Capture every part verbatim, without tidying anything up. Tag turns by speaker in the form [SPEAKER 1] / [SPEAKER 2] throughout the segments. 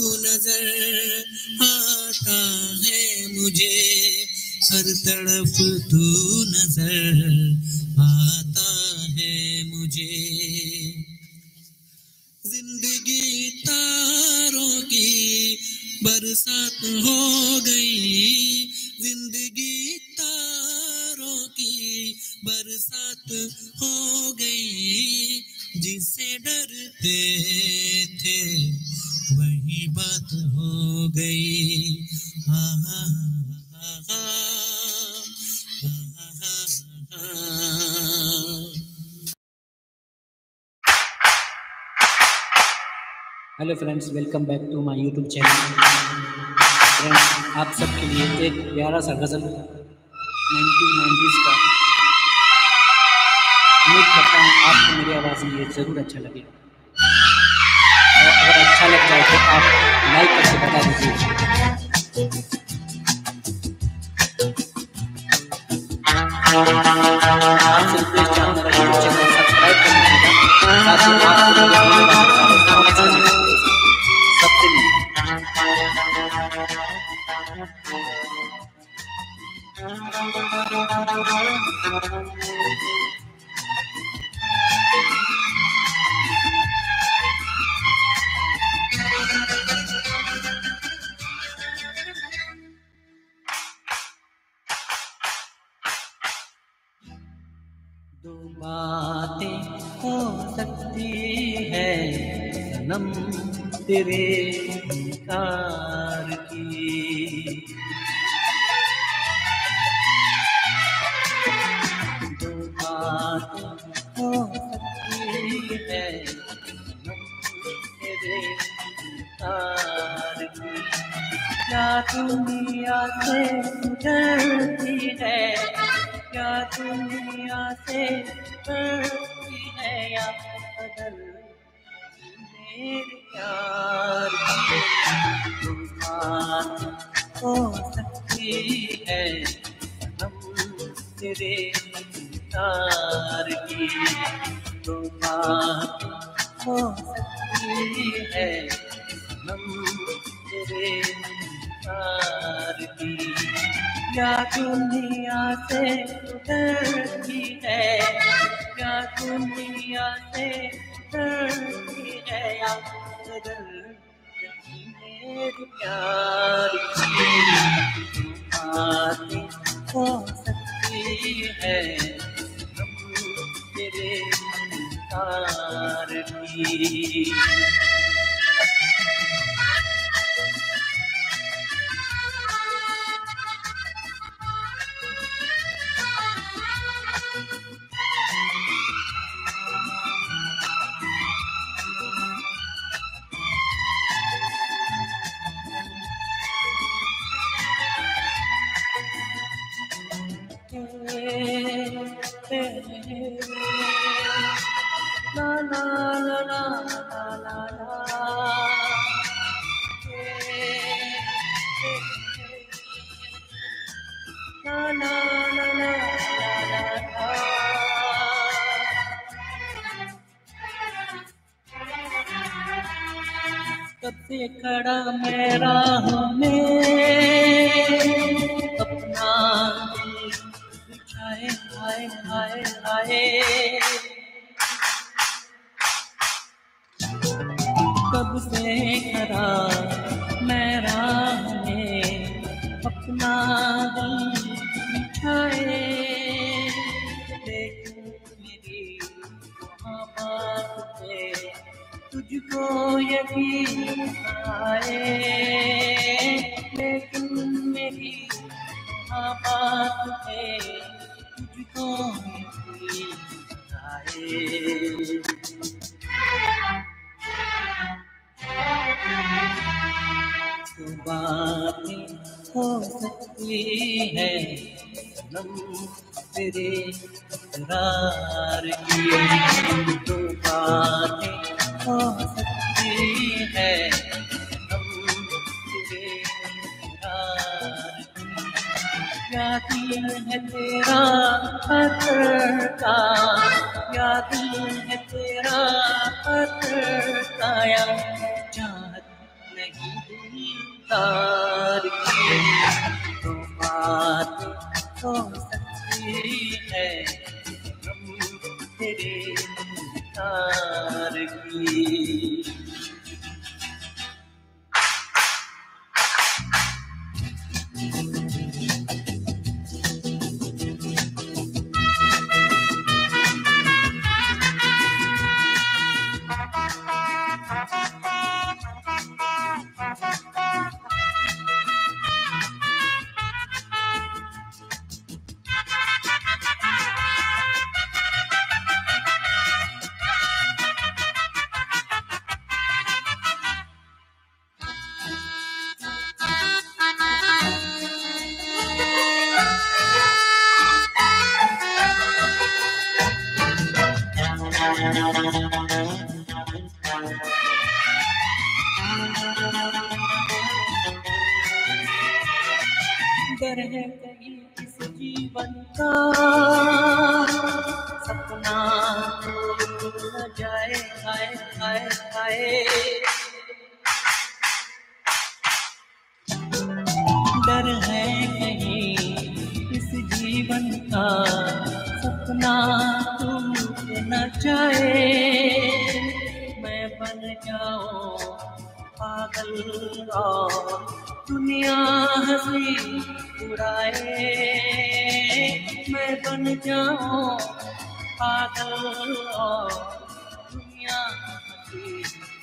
[SPEAKER 1] नजर आता है मुझे, हर तरफ तू नजर आता है मुझे। जिंदगी तारों की बरसात हो गई, जिंदगी तारों की बरसात हो गई, जिससे डरते थे वही बात हो गई। हा हा हा हा हा।
[SPEAKER 2] Hello friends, welcome back to my YouTube channel. Friends, आप सबके लिए एक प्यारा सा गज़ल नाइनटीन नाइंटीज़ का। उम्मीद करता हूँ आपको मेरी आवाज़ में ये ज़रूर अच्छा लगेगा, और अगर अच्छा लग जाए तो आप लाइक करके बता दीजिए। आपसे रिक्वेस्ट है हमारा यूट्यूब चैनल सब्सक्राइब कर लीजिएगा, ताकि आपको मेरे आने वाले कार्यक्रम सबसे मिले। दो बातें हो सकती है सनम तेरे इनकार की, दो बातें हो सकती है सनम तेरे इनकार की। क्या दुनिया से डरती है, क्या दुनिया से डरती है, या बदल मेरे प्यार की। दो बात हो सकती है सनम तेरे इनकार की, दो बात हो सकती है सनम तेरे इनकार की। क्या दुनिया से डरती है, क्या दुनिया से डरती है, या बदल मेरे प्यार की। बातें हो सकती है सनम तेरे इनकार की। La la la la la la la, la la la la la la। कब से खड़ा मैं राह में अपना बिछाए, हाय हाय हाय। कब से खड़ा मैं राह में अपना दिल बिछाए, लेकिन मेरी मोहब्बत पे तुझको यकीन आए, लेकिन मेरी मोहब्बत पे तुझको यकीन आए। तो बातें हो सकती है सनम तेरे इकरार की, तो बातें हो सकती है सनम तेरे इकरार की। क्या दिल है तेरा पत्थर का, क्या दिल है तेरा पत्थर का, या चाहत नहीं तार की तो बात हो सकती है हम तेरे तार की। डर है कहीं इस जीवन का सपना टूट न जाए, आए आए आए। डर है कहीं इस जीवन का सपना टूट न जाए, मैं बन जाऊं पागल और दुनिया हंसी उड़ाए, मैं बन जाऊं पागल और दुनिया हंसी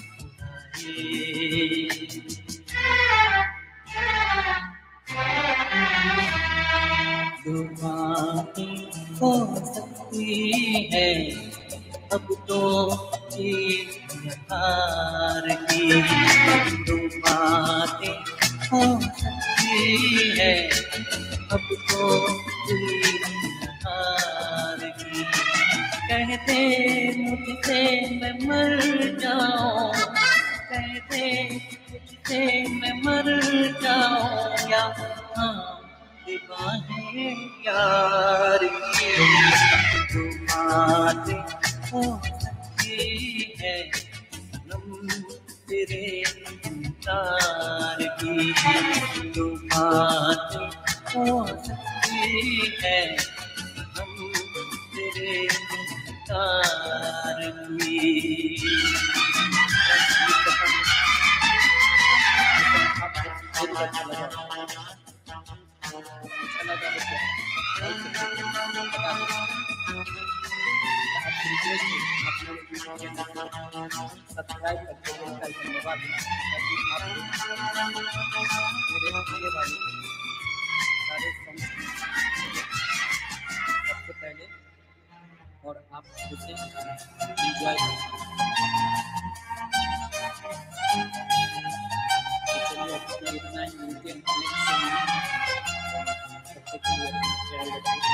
[SPEAKER 2] उड़ाए। दो बातें हो सकती है अब तो जीत हार की, दो बातें हो सकती है अब तो जीत हार की। कहते मुझसे मैं मर जाऊं, कहते मुझसे मैं मर जाऊं या हाँ दीवाने यार की। तो बातें हो सकती है सनम तेरे इंतजार की, तो बातें हो सकती है हम तेरे इंतजार की। सब्सक्राइब करके धन्यवाद। मेरे प्रिय भाई सारे सबसे पहले और आप उसे एंजॉय करें। चलिए इतना ही मिलते हैं सबसे पहले।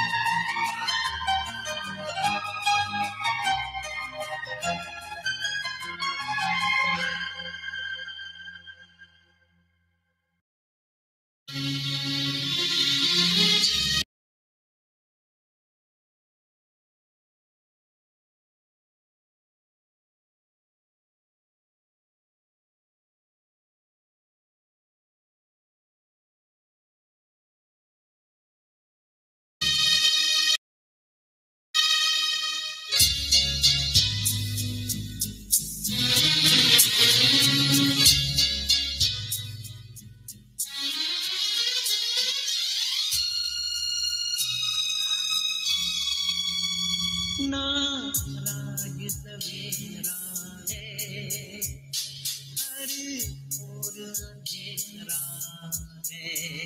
[SPEAKER 2] नाराज सवेरा है हर ओर अंधेरा है,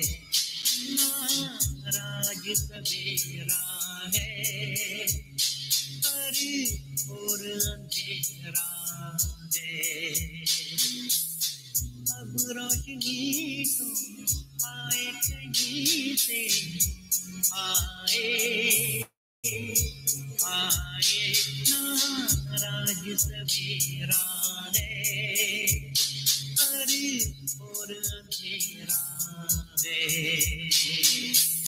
[SPEAKER 2] नाराज सवेरा है हर ओर अंधेरा है। अब रोशनी तो आए कहीं से आए आए, नाराज सवेरा है हर ओर अंधेरा है।